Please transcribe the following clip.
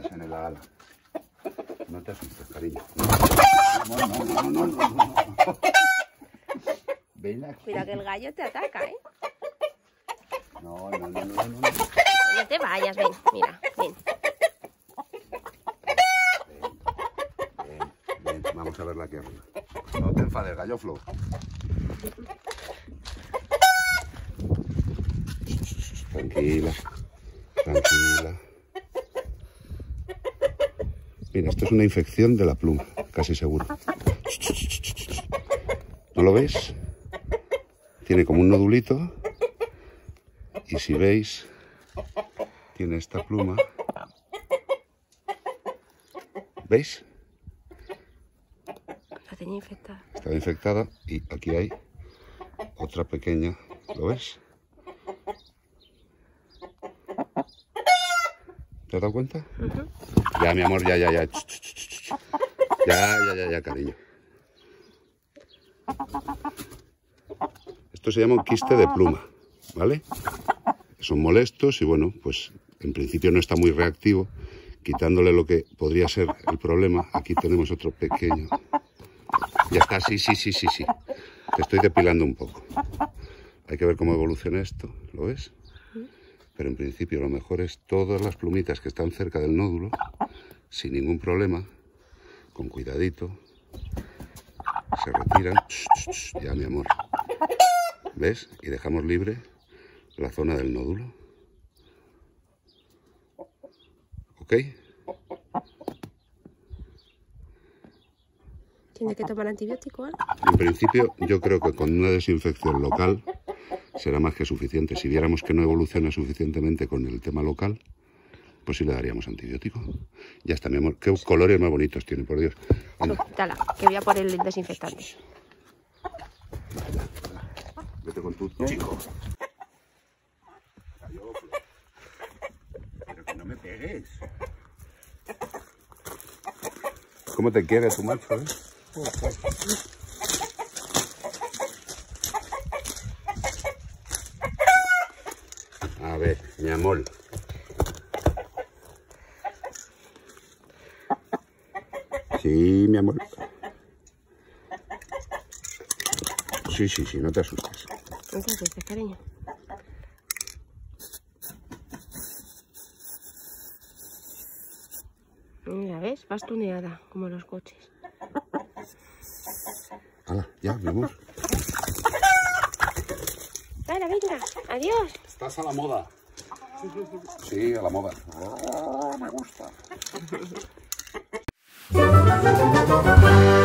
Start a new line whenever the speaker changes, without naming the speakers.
plumitas en el ala. No te asustes, cariño. No. Ven aquí.
Cuidado que el gallo te ataca, ¿eh?
No.
No te vayas, ven, mira, ven.
Ven, vamos a verla aquí arriba. No te enfades, gallo Flo. Tranquila. Mira, esto es una infección de la pluma, casi seguro. ¿No lo veis? Tiene como un nodulito. Y si veis, tiene esta pluma. ¿Veis?
La tenía infectada.
Está infectada y aquí hay otra pequeña. ¿Lo ves? ¿Te has dado cuenta? Ya, mi amor, ya. Ya, cariño. Esto se llama un quiste de pluma, ¿vale? Son molestos y bueno, pues en principio no está muy reactivo. Quitándole lo que podría ser el problema, aquí tenemos otro pequeño. Ya está, sí. Te estoy depilando un poco. Hay que ver cómo evoluciona esto, ¿lo ves? Pero en principio lo mejor es todas las plumitas que están cerca del nódulo, sin ningún problema, con cuidadito, se retiran, ya mi amor, ¿ves? Y dejamos libre la zona del nódulo, ¿ok?
¿Tiene que tomar antibiótico?
En principio yo creo que con una desinfección local será más que suficiente. Si viéramos que no evoluciona suficientemente con el tema local, pues sí le daríamos antibiótico. Ya está, mi amor. Qué colores más bonitos tiene, por Dios.
Dala, que voy a por el desinfectante.
Vete con tu chico. Pero que no me pegues. ¿Cómo te quiere tu macho, eh? A ver, mi amor. Sí, mi amor. Sí, no te asustes.
No te asustes, cariño. Mira, ¿ves? Vas tuneada, como los coches.
Hala, ya, mi amor.
Venga, adiós.
Estás a la moda. Sí, a la moda. Oh, me gusta.